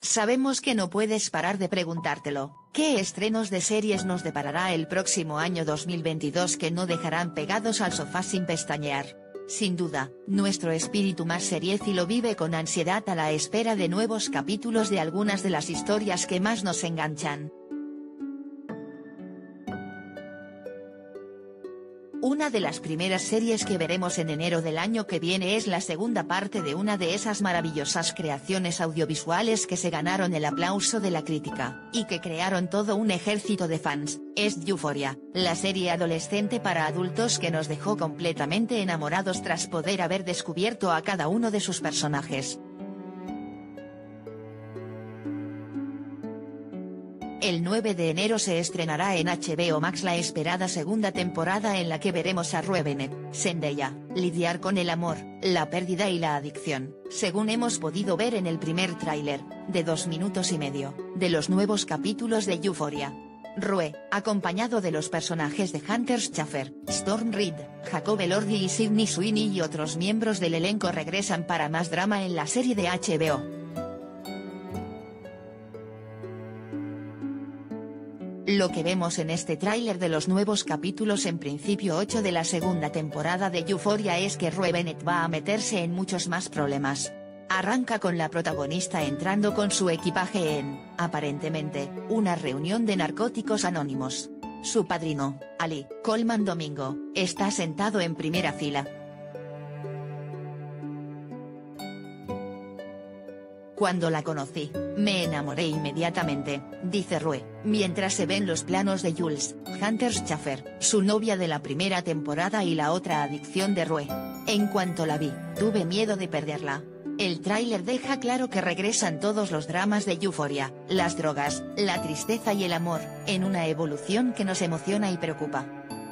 Sabemos que no puedes parar de preguntártelo, ¿qué estrenos de series nos deparará el próximo año 2022 que no dejarán pegados al sofá sin pestañear? Sin duda, nuestro espíritu más seriéfilo vive con ansiedad a la espera de nuevos capítulos de algunas de las historias que más nos enganchan. Una de las primeras series que veremos en enero del año que viene es la segunda parte de una de esas maravillosas creaciones audiovisuales que se ganaron el aplauso de la crítica, y que crearon todo un ejército de fans. Es Euphoria, la serie adolescente para adultos que nos dejó completamente enamorados tras poder haber descubierto a cada uno de sus personajes. El 9 de enero se estrenará en HBO Max la esperada segunda temporada en la que veremos a Rue Bennett, Zendaya, lidiar con el amor, la pérdida y la adicción, según hemos podido ver en el primer tráiler, de 2 minutos y medio, de los nuevos capítulos de Euphoria. Rue, acompañado de los personajes de Hunter Schafer, Storm Reid, Jacob Elordi y Sydney Sweeney y otros miembros del elenco regresan para más drama en la serie de HBO. Lo que vemos en este tráiler de los nuevos capítulos en principio 8 de la segunda temporada de Euphoria es que Rue Bennett va a meterse en muchos más problemas. Arranca con la protagonista entrando con su equipaje en, aparentemente, una reunión de narcóticos anónimos. Su padrino, Ali Colman Domingo, está sentado en primera fila. Cuando la conocí, me enamoré inmediatamente, dice Rue, mientras se ven los planos de Jules, Hunter Schafer, su novia de la primera temporada y la otra adicción de Rue. En cuanto la vi, tuve miedo de perderla. El tráiler deja claro que regresan todos los dramas de Euphoria, las drogas, la tristeza y el amor, en una evolución que nos emociona y preocupa.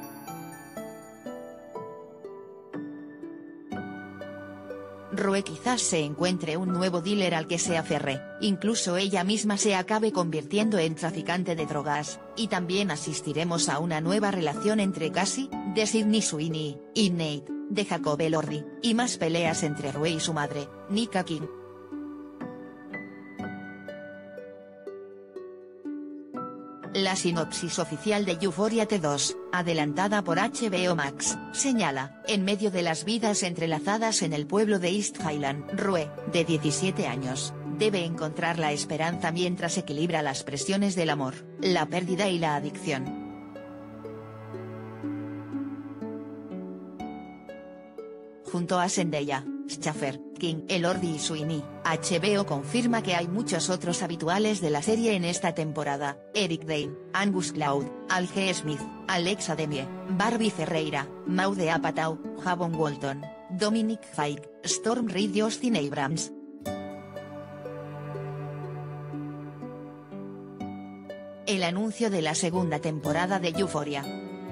Rue quizás se encuentre un nuevo dealer al que se aferre, incluso ella misma se acabe convirtiendo en traficante de drogas, y también asistiremos a una nueva relación entre Cassie, de Sydney Sweeney, y Nate, de Jacob Elordi, y más peleas entre Rue y su madre, Nika King. La sinopsis oficial de Euphoria T2, adelantada por HBO Max, señala, en medio de las vidas entrelazadas en el pueblo de East Highland, Rue, de 17 años, debe encontrar la esperanza mientras equilibra las presiones del amor, la pérdida y la adicción. Junto a Zendaya, Schafer, King, Elordi y Sweeney, HBO confirma que hay muchos otros habituales de la serie en esta temporada: Eric Dane, Angus Cloud, Al G. Smith, Alexa Demie, Barbie Ferreira, Maude Apatow, Javon Walton, Dominic Fike, Storm Reid y Austin Abrams. El anuncio de la segunda temporada de Euphoria.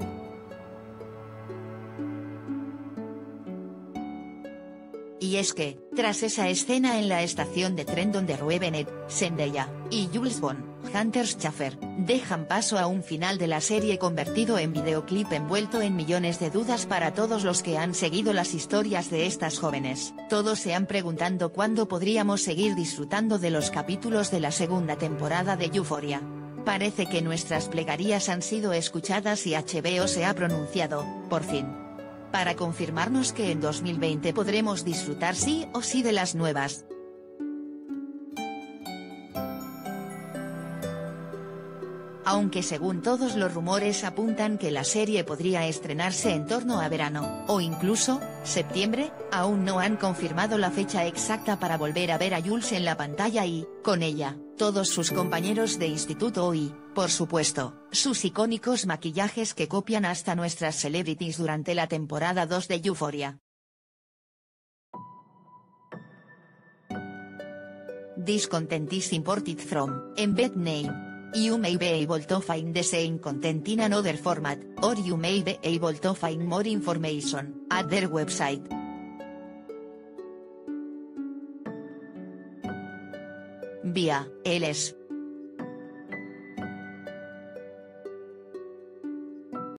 Y es que, tras esa escena en la estación de tren donde Rue Bennett, Zendaya, y Jules Bond, Hunter Schafer, dejan paso a un final de la serie convertido en videoclip envuelto en millones de dudas para todos los que han seguido las historias de estas jóvenes, todos se han preguntando cuándo podríamos seguir disfrutando de los capítulos de la segunda temporada de Euphoria. Parece que nuestras plegarias han sido escuchadas y HBO se ha pronunciado, por fin, para confirmarnos que en 2020 podremos disfrutar sí o sí de las nuevas. Aunque según todos los rumores apuntan que la serie podría estrenarse en torno a verano, o incluso, septiembre, aún no han confirmado la fecha exacta para volver a ver a Jules en la pantalla y, con ella, todos sus compañeros de instituto y, por supuesto, sus icónicos maquillajes que copian hasta nuestras celebrities durante la temporada 2 de Euphoria. This content is imported from embed name. You may be able to find the same content in another format, or you may be able to find more information at their website. Vía, LS.